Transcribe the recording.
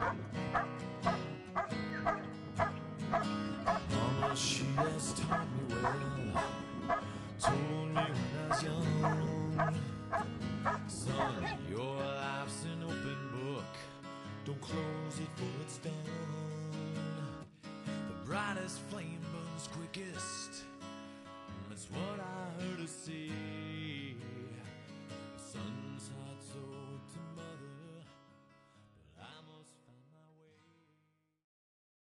Mama, she has taught me well, told me when I was young, son, your life's an open book, don't close it for it's done. The brightest flame burns quickest, that's what I heard her say. The sun's hot, so